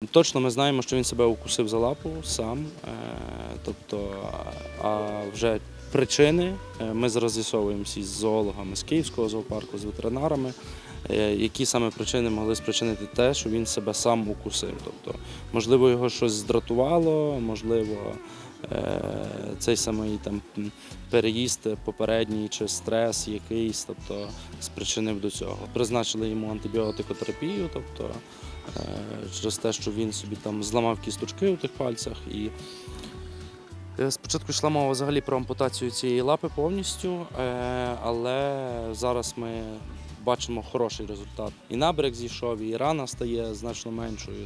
Точно ми знаємо, що він себе укусив за лапу сам, а вже причини ми зараз з'ясовуємося з зоологами з Київського зоопарку, з ветеринарами, які саме причини могли спричинити те, що він себе сам укусив. Тобто, можливо, його щось здратувало, можливо, цей самий переїзд попередній чи стрес якийсь, спричинив до цього. Призначили йому антибіотикотерапію, через те, що він собі зламав кісточки у тих пальцях. І спочатку йшла мова взагалі про ампутацію цієї лапи повністю, але зараз ми бачимо хороший результат. І набряк зійшов, і рана стає значно меншою.